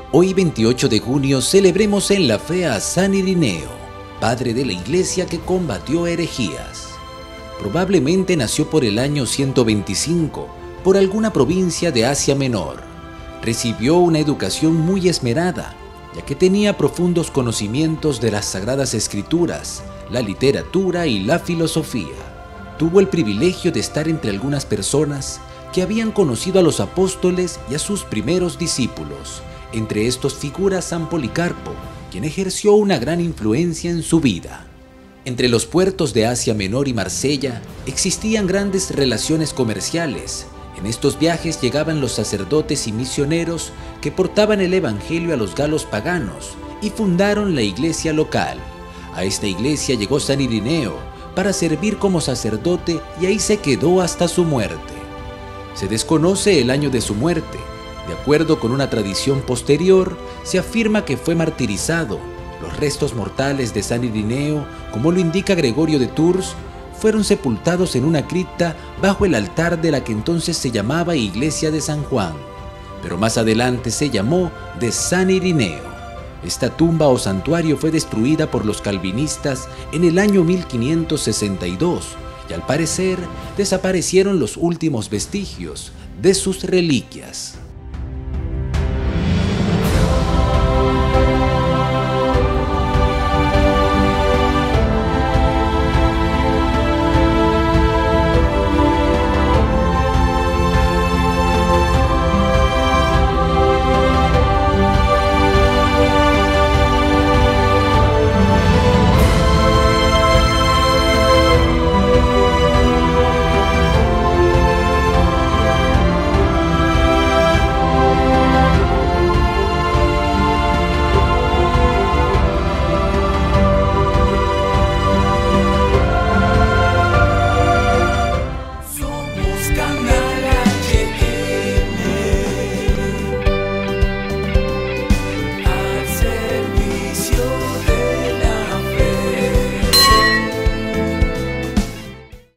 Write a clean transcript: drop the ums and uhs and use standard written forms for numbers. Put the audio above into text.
Hoy 28 de junio celebremos en la fe a San Irineo, padre de la Iglesia que combatió herejías. Probablemente nació por el año 125, por alguna provincia de Asia Menor. Recibió una educación muy esmerada, ya que tenía profundos conocimientos de las Sagradas Escrituras, la literatura y la filosofía. Tuvo el privilegio de estar entre algunas personas que habían conocido a los apóstoles y a sus primeros discípulos. Entre estos figura San Policarpo, quien ejerció una gran influencia en su vida. Entre los puertos de Asia Menor y Marsella existían grandes relaciones comerciales. En estos viajes llegaban los sacerdotes y misioneros que portaban el evangelio a los galos paganos y fundaron la iglesia local. A esta iglesia llegó San Irineo para servir como sacerdote y ahí se quedó hasta su muerte. Se desconoce el año de su muerte. De acuerdo con una tradición posterior, se afirma que fue martirizado. Los restos mortales de San Irineo, como lo indica Gregorio de Tours, fueron sepultados en una cripta bajo el altar de la que entonces se llamaba Iglesia de San Juan, pero más adelante se llamó de San Irineo. Esta tumba o santuario fue destruida por los calvinistas en el año 1562 y al parecer desaparecieron los últimos vestigios de sus reliquias.